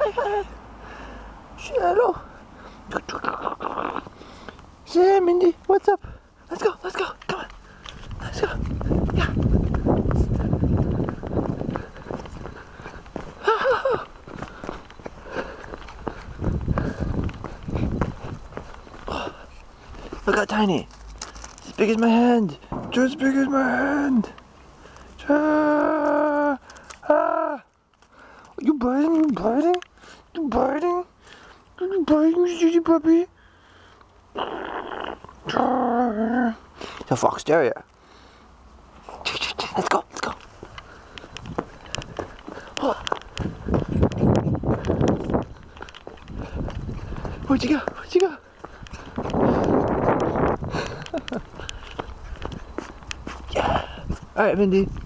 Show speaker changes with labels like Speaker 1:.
Speaker 1: hi. Say hello. Say, Mindy, what's up? Let's go. Come on. Let's go. Yeah. Look how tiny. It's as big as my hand. Just as big as my hand. You biting? You biting? You biting? You biting, you silly puppy? It's a fox terrier. Let's go. Oh. Where'd you go? Yeah. Alright, Mindy.